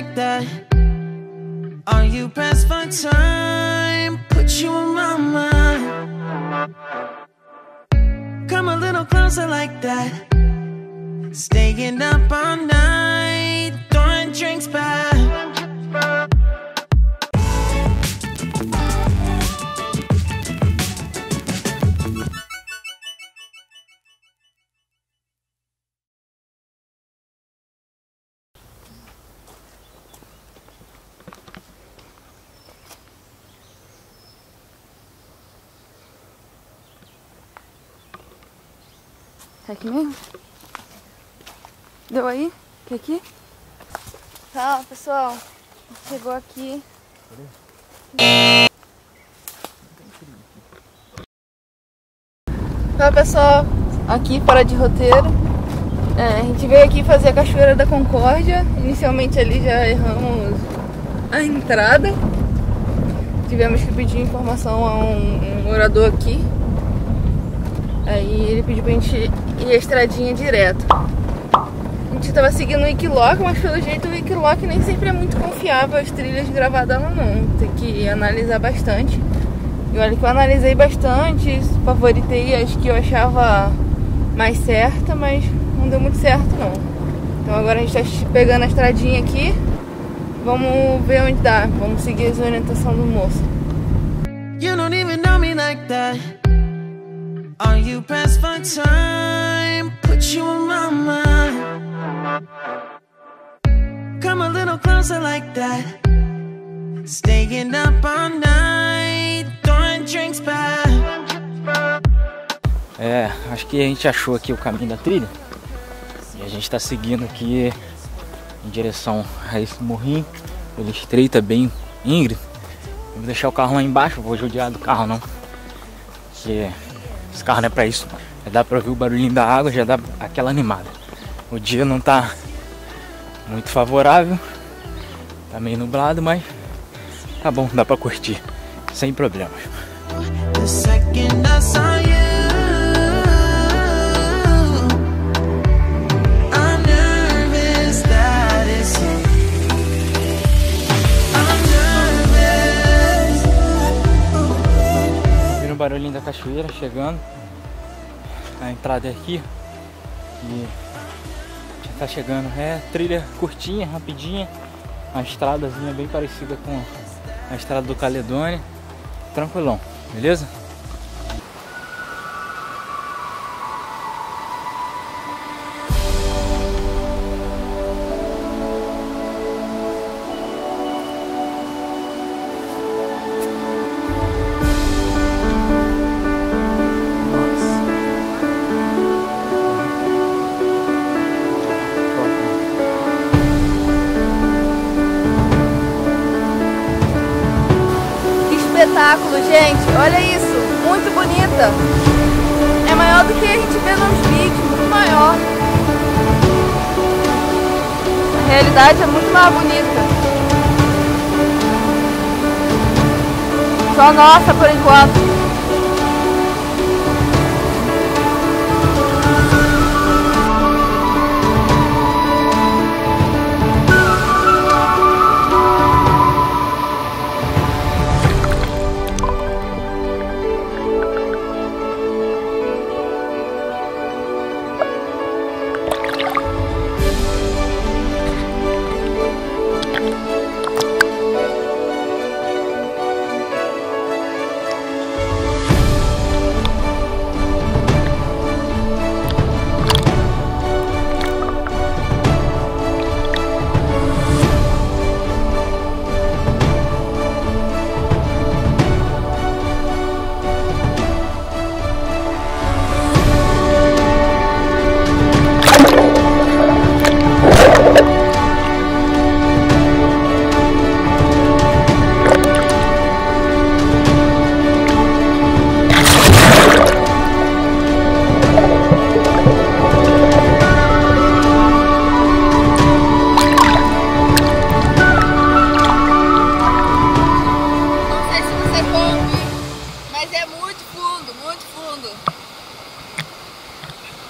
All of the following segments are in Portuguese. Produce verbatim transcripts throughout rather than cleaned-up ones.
like that? Are you pressed for time? Put you on my mind. Come a little closer like that. Staying up all night, throwing drinks back. É aqui mesmo? Deu aí? Quer aqui? Tá, pessoal. Chegou aqui. Tá, pessoal. Aqui, fora de roteiro. É, a gente veio aqui fazer a Cachoeira da Concórdia. Inicialmente ali já erramos a entrada. Tivemos que pedir informação a um, um morador aqui. Aí ele pediu pra gente ir a estradinha direto. A gente tava seguindo o Wikiloc, mas pelo jeito o Wikiloc nem sempre é muito confiável as trilhas de gravada lá não. Tem que analisar bastante. E olha que eu analisei bastante, favoritei as que eu achava mais certa, mas não deu muito certo não. Então agora a gente tá pegando a estradinha aqui. Vamos ver onde dá. Vamos seguir as orientações do moço. You don't even know me like that. Are you pressed for time? Put you on my mind. Come a little closer like that. Staying up all night, throwing drinks back. É, acho que a gente achou aqui o caminho da trilha. E a gente tá seguindo aqui em direção a esse morrinho. Ele estreito, é bem íngreme. Eu vou deixar o carro lá embaixo, vou judiar do carro não. Porque esse carro não é pra isso. Já dá pra ouvir o barulhinho da água, já dá aquela animada. O dia não tá muito favorável. Tá meio nublado, mas tá bom, dá pra curtir. Sem problemas. The second I saw you, I'm nervous that it's you. I'm nervous. Ouvindo o barulhinho da cachoeira chegando. A entrada é aqui. E já tá chegando. É trilha curtinha, rapidinha. Uma estradazinha bem parecida com a estrada do Caledônia. Tranquilão, beleza? Espetáculo, gente, olha isso, muito bonita. É maior do que a gente vê nos vídeos, muito maior. A realidade é muito mais bonita. Só nossa por enquanto.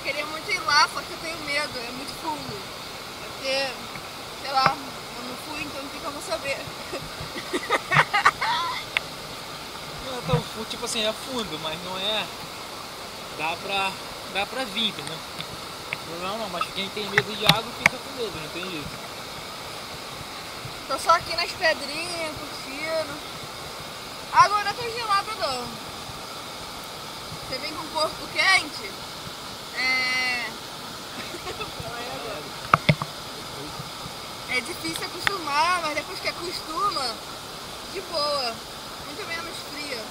Só que eu tenho medo, é muito fundo. Porque, sei lá, eu não fui, então tem como saber. Não é tão fundo, tipo assim, é fundo, mas não é... Dá pra, dá pra vir, entendeu? Não, não, mas quem tem medo de água fica com medo, não tem jeito. Tô só aqui nas pedrinhas, curtindo. A água não tá gelada não. Você vem com o corpo quente, é... é difícil acostumar, mas depois que acostuma, de boa, muito menos fria.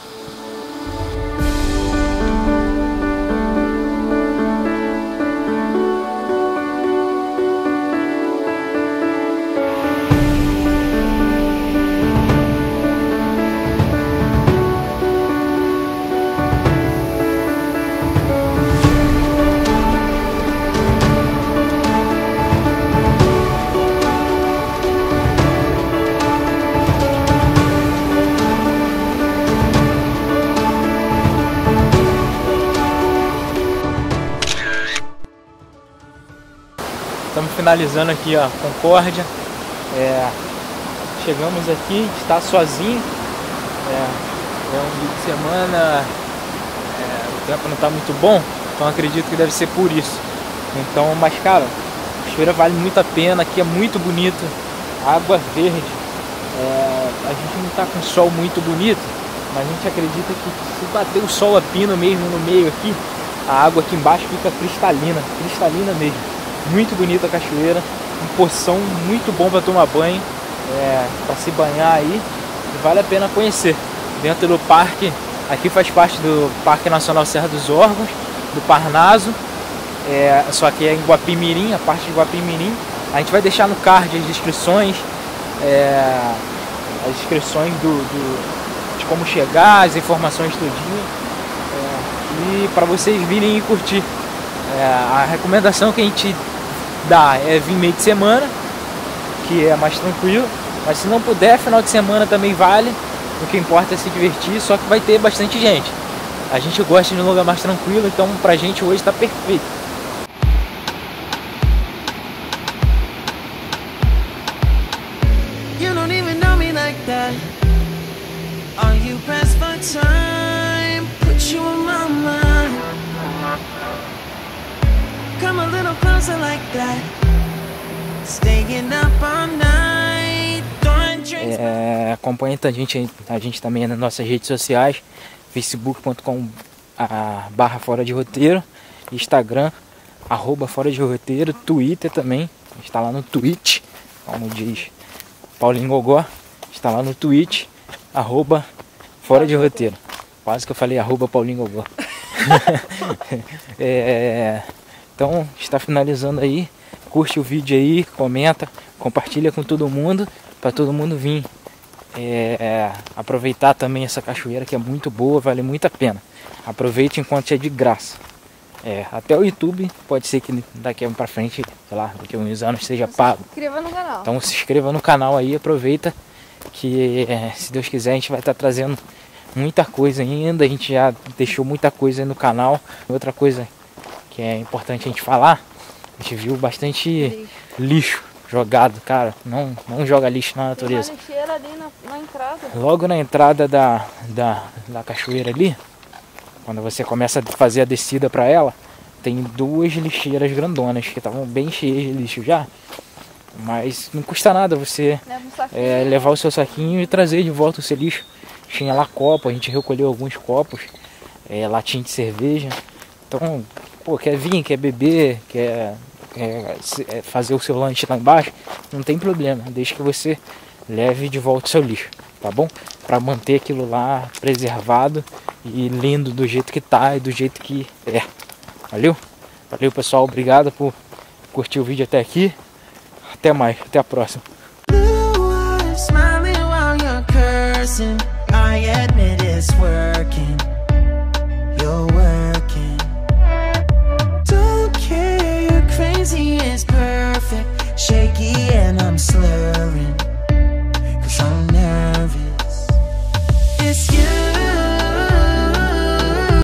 Estamos finalizando aqui a Concórdia. É, chegamos aqui, a gente está sozinho. É, é um dia de semana, é, o tempo não está muito bom, então acredito que deve ser por isso. Então, mas cara, a cachoeira vale muito a pena, aqui é muito bonito, água verde. É, a gente não está com sol muito bonito, mas a gente acredita que se bater o sol a pino mesmo no meio aqui, a água aqui embaixo fica cristalina, cristalina mesmo. Muito bonita a cachoeira, um poção muito bom para tomar banho, é, para se banhar aí, e vale a pena conhecer. Dentro do parque, aqui faz parte do Parque Nacional Serra dos Órgãos, do Parnaso, é, só que é em Guapimirim, a parte de Guapimirim. A gente vai deixar no card as descrições, é, as descrições do, do, de como chegar, as informações tudinho, é, e para vocês virem e curtir. É, a recomendação que a gente dá é vir meio de semana, que é mais tranquilo, mas se não puder, final de semana também vale. O que importa é se divertir, só que vai ter bastante gente. A gente gosta de um lugar mais tranquilo, então pra gente hoje tá perfeito. You don't even know me like that. Are you pressed for time? Put you on my mind. Come a little closer like that. Staying up all night. Throwing drinks. É, acompanha a gente, a gente também nas nossas redes sociais, facebook ponto com barra fora de roteiro, Instagram, arroba fora de roteiro, Twitter também, está lá no Twitch, como diz Paulinho Gogó, está lá no Twitch, arroba fora de roteiro. Quase que eu falei arroba Paulinho Gogó. é, então, está finalizando aí. Curte o vídeo aí, comenta, compartilha com todo mundo, para todo mundo vir é, é, aproveitar também essa cachoeira que é muito boa, vale muito a pena. Aproveite enquanto é de graça. É, até o YouTube, pode ser que daqui para frente, sei lá, daqui a uns anos seja pago. Se inscreva no canal. Então se inscreva no canal aí, aproveita que é, se Deus quiser a gente vai estar tá trazendo muita coisa ainda. A gente já deixou muita coisa aí no canal. Outra coisa que é importante a gente falar, a gente viu bastante lixo, lixo jogado, cara. Não, não joga lixo na natureza. Tem uma lixeira ali na, na entrada. Logo na entrada da, da, da cachoeira ali, quando você começa a fazer a descida para ela, tem duas lixeiras grandonas que estavam bem cheias de lixo já. Mas não custa nada você é, levar o seu saquinho e trazer de volta o seu lixo. Tinha lá copo, a gente recolheu alguns copos, é, latinha de cerveja. Então, pô, quer vir, quer beber, quer, quer fazer o seu lanche lá embaixo, não tem problema, desde que você leve de volta o seu lixo, tá bom? Para manter aquilo lá preservado e lindo do jeito que tá e do jeito que é. Valeu? Valeu, pessoal, obrigado por curtir o vídeo até aqui. Até mais, até a próxima. Blue eyes smiling while you're cursing. I admit it's working.